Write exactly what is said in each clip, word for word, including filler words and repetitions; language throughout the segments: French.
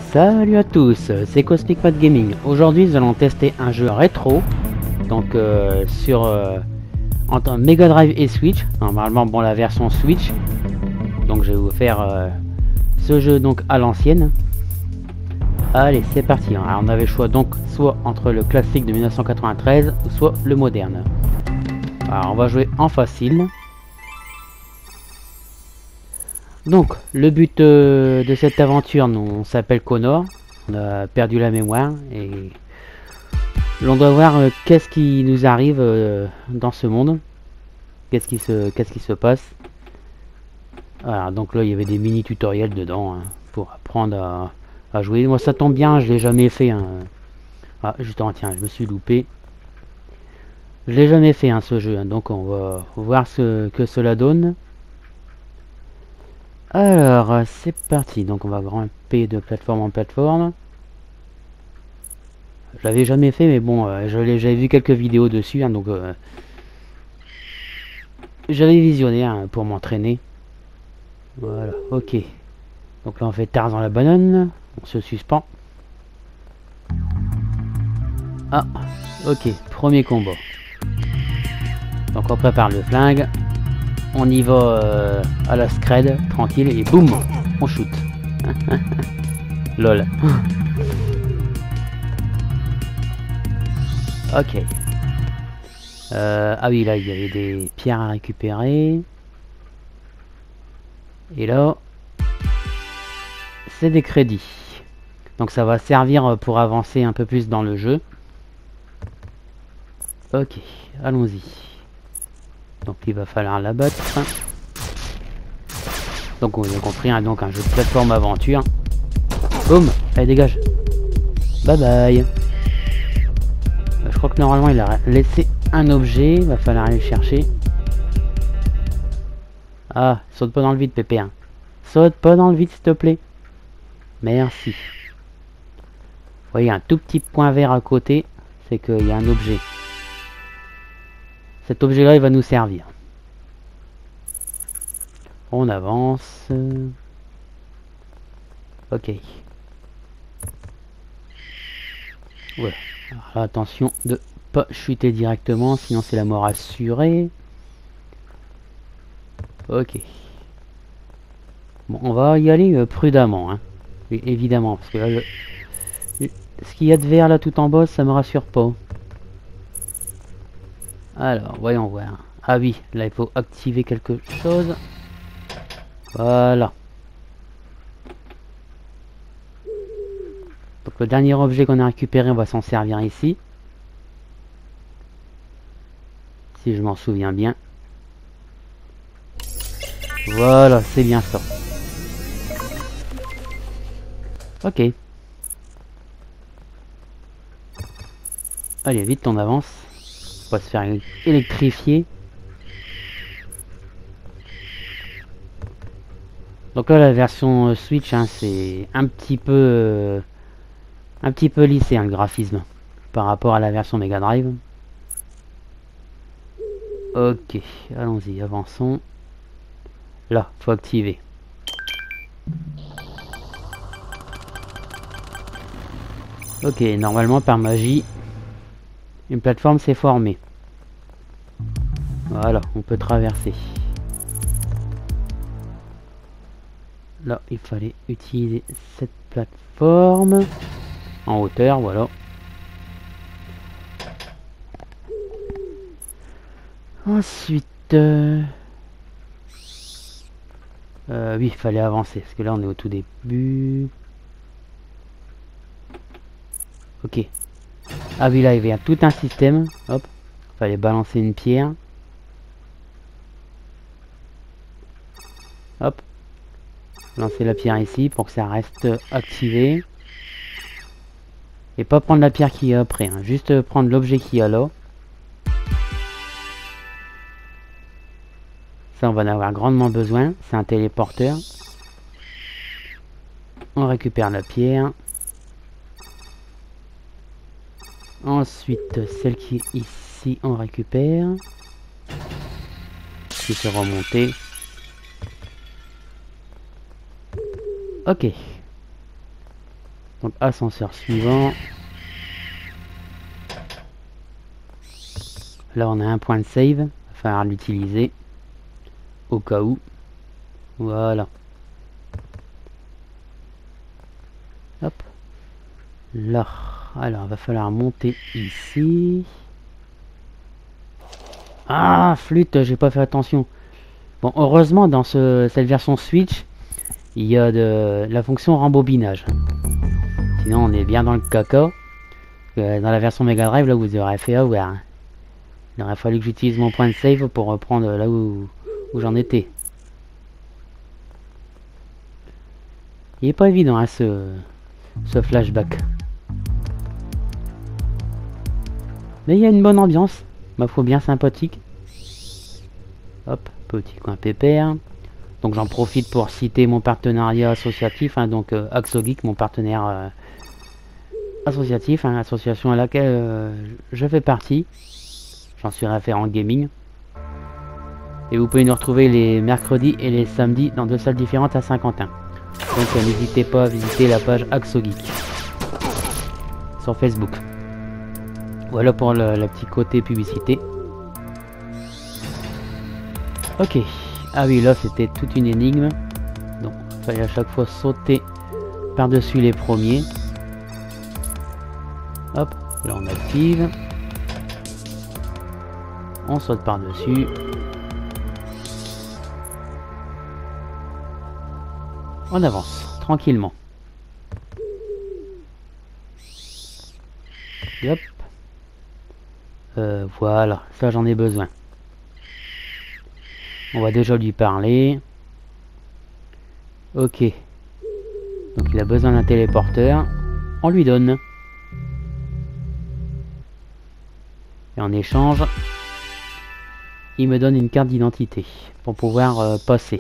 Salut à tous, c'est Cosmic Mad Gaming. Aujourd'hui nous allons tester un jeu rétro, donc euh, sur euh, entre Mega Drive et Switch. Normalement bon, la version Switch, donc je vais vous faire euh, ce jeu donc à l'ancienne. Allez, c'est parti. Alors, on avait le choix donc soit entre le classique de mille neuf cent quatre-vingt-treize ou soit le moderne. Alors on va jouer en facile. Donc, le but euh, de cette aventure, nous, on s'appelle Connor, on a perdu la mémoire et l'on doit voir euh, qu'est-ce qui nous arrive euh, dans ce monde, qu'est-ce qui se, qu'est-ce qui se passe. Voilà, donc là il y avait des mini tutoriels dedans hein, pour apprendre à, à jouer. Moi ça tombe bien, je l'ai jamais fait. Hein. Ah, justement, tiens, je me suis loupé. Je l'ai jamais fait hein, ce jeu, hein, donc on va voir ce que cela donne. Alors, c'est parti. Donc, on va grimper de plateforme en plateforme. Je l'avais jamais fait, mais bon, euh, j'avais vu quelques vidéos dessus, hein, donc euh, j'avais visionné hein, pour m'entraîner. Voilà, ok. Donc là, on fait Tarzan la banane. On se suspend. Ah, ok. Premier combat. Donc, on prépare le flingue. On y va euh, à la scred, tranquille, et boum, on shoot. Lol. Ok. Euh, ah oui, là, il y avait des pierres à récupérer. Et là, c'est des crédits. Donc ça va servir pour avancer un peu plus dans le jeu. Ok, allons-y. Donc il va falloir la battre. Donc on a compris, hein, donc un jeu de plateforme aventure. Boum, allez dégage. Bye bye. Je crois que normalement il a laissé un objet, il va falloir aller le chercher. Ah, saute pas dans le vide Pépé. Hein. Saute pas dans le vide s'il te plaît. Merci. Vous voyez un tout petit point vert à côté, c'est qu'il y a un objet. Cet objet là il va nous servir. On avance. Ok. Voilà. Alors là, attention de pas chuter directement, sinon c'est la mort assurée. Ok. Bon, on va y aller euh, prudemment, hein. Et, évidemment, parce que là, le, le, ce qu'il y a de vert là tout en bas, ça me rassure pas. Alors, voyons voir. Ah oui, là il faut activer quelque chose. Voilà. Donc le dernier objet qu'on a récupéré, on va s'en servir ici. Si je m'en souviens bien. Voilà, c'est bien ça. Ok. Allez, vite, on avance. On va se faire électrifier. Donc là, la version Switch, hein, c'est un petit peu... Euh, un petit peu lissé, hein, le graphisme. Par rapport à la version Mega Drive. Ok, allons-y, avançons. Là, faut activer. Ok, normalement, par magie, une plateforme s'est formée. Voilà, on peut traverser. Là, il fallait utiliser cette plateforme en hauteur, voilà. Ensuite, euh... Euh, oui, il fallait avancer parce que là, on est au tout début. Ok. Ah oui, là, il y avait tout un système. Hop, fallait balancer une pierre. Hop. Lancer la pierre ici pour que ça reste activé. Et pas prendre la pierre qui est après, hein. Juste prendre l'objet qui est là. Ça on va en avoir grandement besoin. C'est un téléporteur. On récupère la pierre. Ensuite celle qui est ici on récupère. Qui se remonter. Ok. Donc ascenseur suivant. Là on a un point de save, il va falloir l'utiliser au cas où. Voilà. Hop. Là. Alors il va falloir monter ici. Ah flûte, j'ai pas fait attention. Bon, heureusement dans ce, cette version Switch, il y a de la fonction rembobinage. Sinon on est bien dans le caca. Dans la version Mega Drive, là vous aurez fait avoir. Il aurait fallu que j'utilise mon point de save pour reprendre là où, où j'en étais. Il est pas évident hein, ce, ce flashback. Mais il y a une bonne ambiance, ma foi bien sympathique. Hop, petit coin pépère. Donc j'en profite pour citer mon partenariat associatif, hein, donc euh, AxoGeek, mon partenaire euh, associatif, hein, association à laquelle euh, je fais partie. J'en suis référent gaming. Et vous pouvez nous retrouver les mercredis et les samedis dans deux salles différentes à Saint-Quentin. Donc euh, n'hésitez pas à visiter la page AxoGeek sur Facebook. Voilà pour le, le petit côté publicité. Ok. Ah oui, là c'était toute une énigme. Donc il fallait à chaque fois sauter par-dessus les premiers. Hop, là on active. On saute par-dessus. On avance, tranquillement. Hop. Euh, voilà, ça j'en ai besoin. On va déjà lui parler. Ok. Donc il a besoin d'un téléporteur. On lui donne. Et en échange, il me donne une carte d'identité pour pouvoir euh, passer.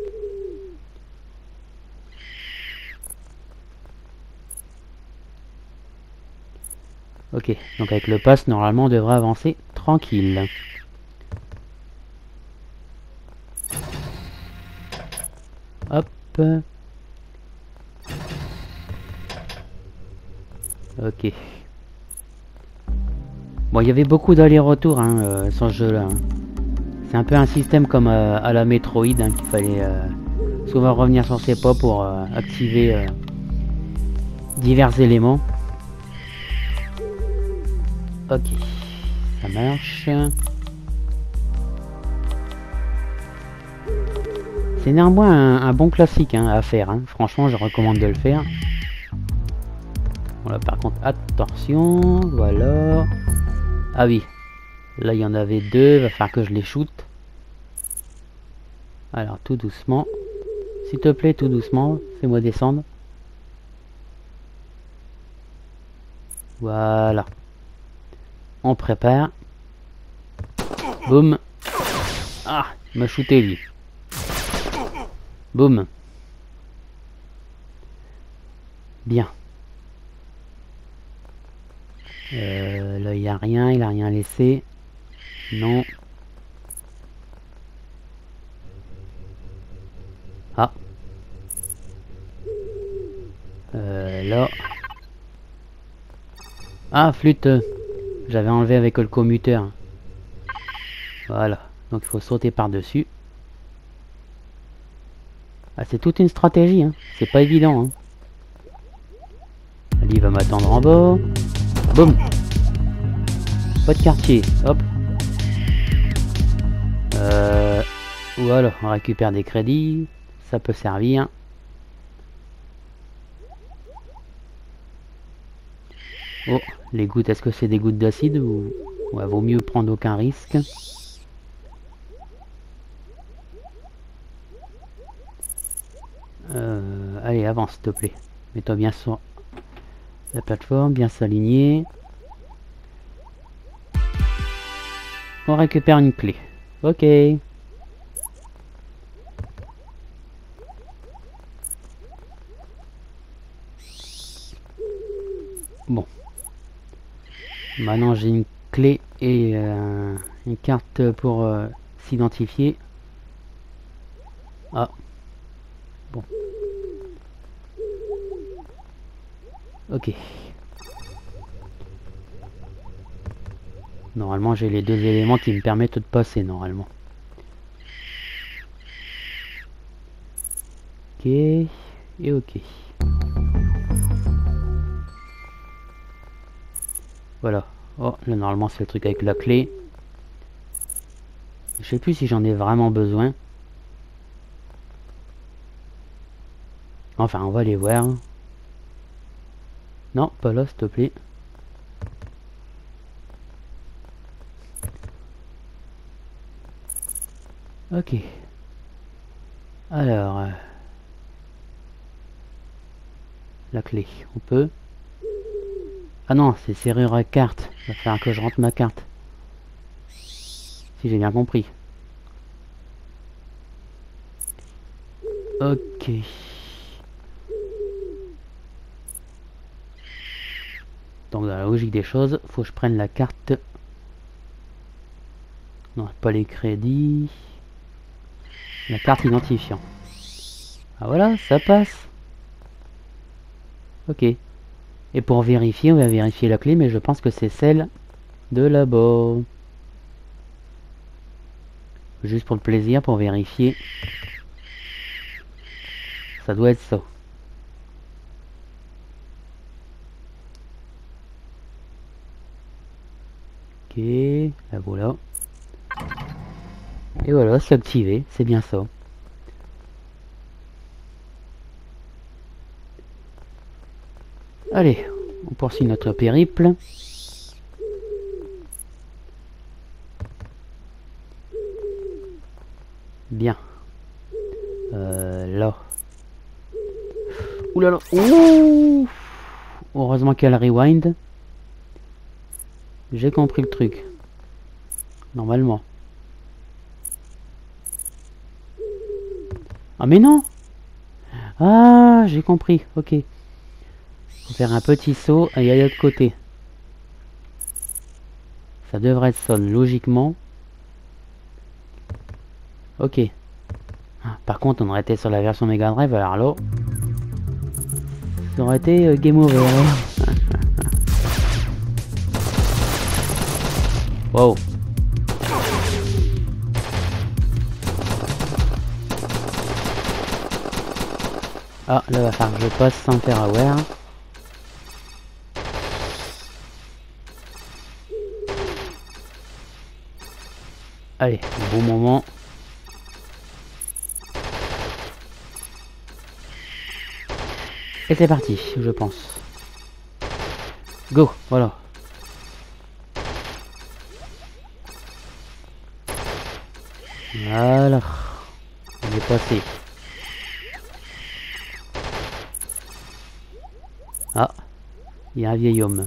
Ok, donc avec le pass, normalement on devrait avancer tranquille. Hop. Ok. Bon, il y avait beaucoup d'allers-retours hein, euh, sur ce jeu-là. Hein. C'est un peu un système comme euh, à la Metroid, hein, qu'il fallait euh, souvent revenir sur ses pas pour euh, activer euh, divers éléments. Ok, ça marche. C'est néanmoins un, un bon classique hein, à faire. Hein. Franchement, je recommande de le faire. Voilà, par contre, attention. Voilà. Ah oui. Là, il y en avait deux. Il va falloir que je les shoot. Alors, tout doucement. S'il te plaît, tout doucement. Fais-moi descendre. Voilà. On prépare. Boum. Ah, il m'a shooté lui. Boum. Bien. Euh, là, il n'y a rien. Il a rien laissé. Non. Ah. Euh, là. Ah, flûte. J'avais enlevé avec le commuteur. Voilà. Donc il faut sauter par-dessus. Ah, c'est toute une stratégie. Hein. C'est pas évident. Hein. Ali va m'attendre en bas. Boum. Pas de quartier. Hop. Euh, voilà. On récupère des crédits. Ça peut servir. Oh, les gouttes, est-ce que c'est des gouttes d'acide ou ouais, vaut mieux prendre aucun risque. Euh, allez, avance s'il te plaît. Mets-toi bien sur la plateforme, bien s'aligner. On récupère une clé. Ok. Bon. Maintenant j'ai une clé et euh, une carte pour euh, s'identifier. Ah. Bon. Ok. Normalement, j'ai les deux éléments qui me permettent de passer, normalement. Ok. Et ok. Voilà. Oh, là, normalement, c'est le truc avec la clé. Je sais plus si j'en ai vraiment besoin. Enfin, on va aller voir. Non, pas là, s'il te plaît. Ok. Alors... Euh, la clé, on peut. Ah non, c'est serrure à carte. Il va falloir que je rentre ma carte. Si j'ai bien compris. Ok. Donc dans la logique des choses, faut que je prenne la carte. Non, pas les crédits. La carte identifiant. Ah voilà, ça passe. Ok. Et pour vérifier, on va vérifier la clé, mais je pense que c'est celle de là-bas. Juste pour le plaisir, pour vérifier. Ça doit être ça. Ok, la voilà. Et voilà, c'est activé, c'est bien ça. Allez, on poursuit notre périple. Bien. Euh, là. Ouh là là. Ouh. Heureusement qu'il y a le rewind. J'ai compris le truc. Normalement. Ah mais non. Ah, j'ai compris. Ok. Faut faire un petit saut et y aller de l'autre côté. Ça devrait être ça, logiquement. Ok. Par contre, on aurait été sur la version Mega Drive, alors là... Ça aurait été euh, game over. Wow. Ah, là, va falloir que je passe sans faire aware. Allez, bon moment. Et c'est parti, je pense. Go, voilà. Voilà. On est passé. Ah, il y a un vieil homme.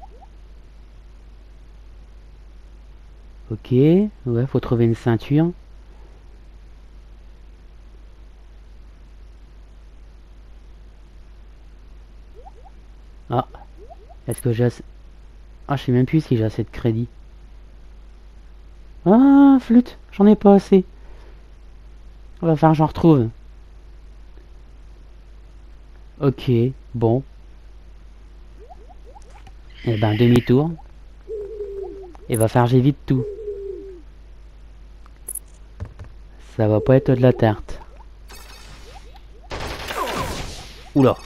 Ok, ouais, faut trouver une ceinture. Ah, est-ce que j'ai assez... Ah, je sais même plus si j'ai assez de crédit. Ah, flûte, j'en ai pas assez. On va faire j'en retrouve. Ok, bon. Et ben, demi-tour. Et va faire j'évite tout. Ça va pas être de la tarte. Oula.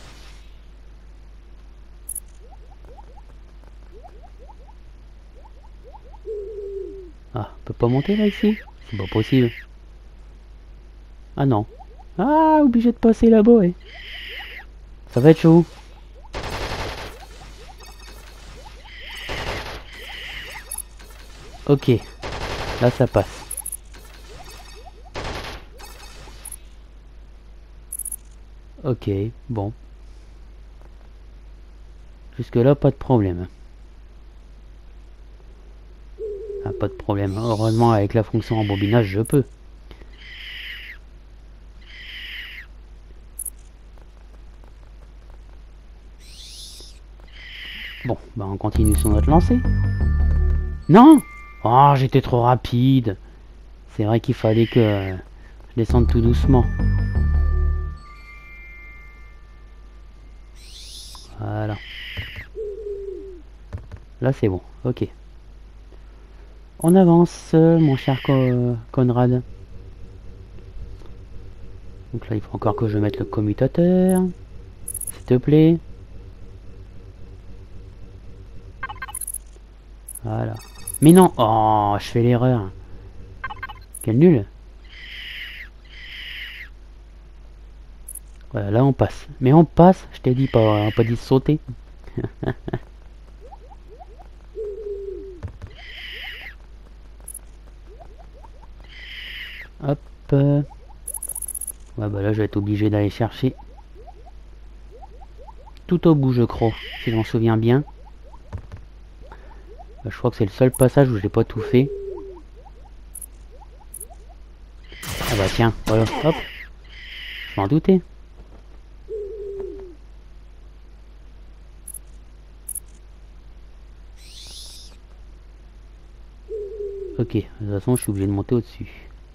Ah, on peut pas monter là ici? C'est pas possible. Ah non. Ah, obligé de passer là-bas, ouais. Ça va être chaud. Ok. Là, ça passe. Ok, bon. Jusque là, pas de problème. Ah, pas de problème. Heureusement, avec la fonction embobinage, je peux. Bon, bah on continue sur notre lancée. Non! Oh, j'étais trop rapide. C'est vrai qu'il fallait que je descende tout doucement. Voilà. Là c'est bon, ok. On avance, mon cher Co Conrad. Donc là il faut encore que je mette le commutateur. S'il te plaît. Voilà. Mais non. Oh, je fais l'erreur. Quel nul. Voilà, là on passe. Mais on passe, je t'ai dit pas, pas dit de sauter. Hop. Ouais, bah là je vais être obligé d'aller chercher tout au bout, je crois, si j'en souviens bien. Bah, je crois que c'est le seul passage où j'ai pas tout fait. Ah bah tiens, voilà, hop. Je m'en doutais. Ok, de toute façon je suis obligé de monter au-dessus.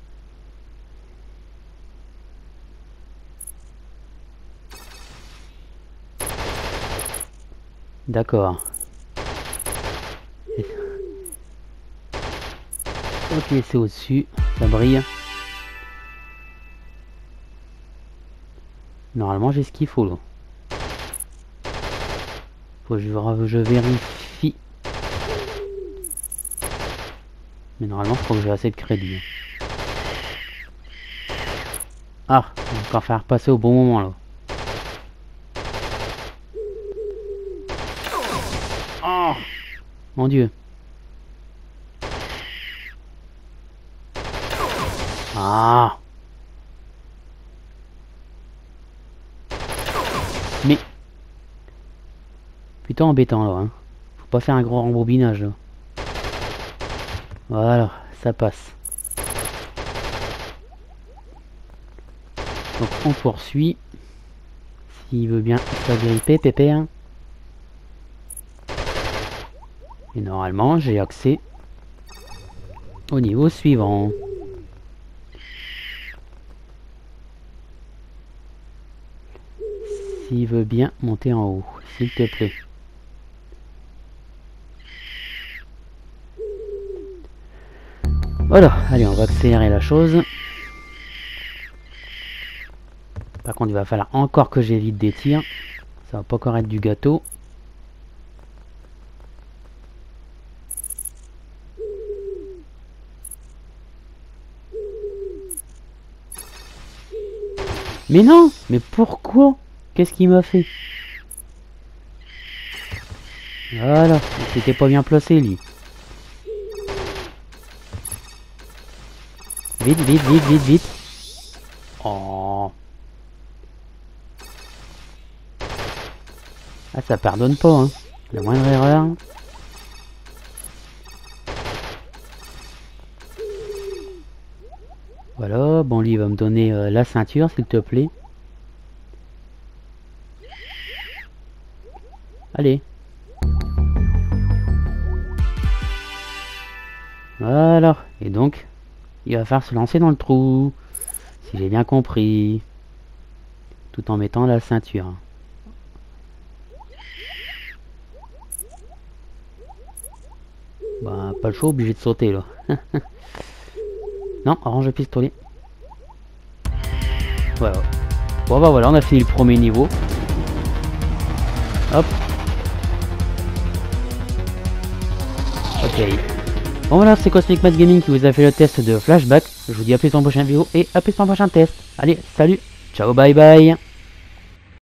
D'accord. Ok, c'est au-dessus, ça brille. Normalement j'ai ce qu'il faut là. Faut que je, je vérifie. Mais normalement je crois que j'ai assez de crédit. Ah, on va encore faire passer au bon moment là. Oh mon Dieu. Ah. Mais putain embêtant là, hein. Faut pas faire un gros rembobinage là. Voilà, ça passe. Donc on poursuit. S'il veut bien s'agripper, pépère. Et normalement j'ai accès au niveau suivant. S'il veut bien monter en haut, s'il te plaît. Voilà, allez, on va accélérer la chose. Par contre, il va falloir encore que j'évite des tirs. Ça va pas encore être du gâteau. Mais non! Mais pourquoi? Qu'est-ce qu'il m'a fait? Voilà, il s'était pas bien placé lui. Vite, vite, vite, vite, vite. Oh. Ah, ça pardonne pas, hein. La moindre erreur. Voilà, bon lui il va me donner euh, la ceinture s'il te plaît. Allez. Voilà, et donc il va falloir se lancer dans le trou, si j'ai bien compris, tout en mettant la ceinture. Bah pas le choix, obligé de sauter là. Non, orange le pistolet. Voilà. Bon bah voilà, on a fini le premier niveau. Hop. Ok. Bon voilà, c'est Cosmic Matt Gaming qui vous a fait le test de Flashback. Je vous dis à plus dans le prochain vidéo et à plus dans le prochain test. Allez, salut, ciao, bye bye.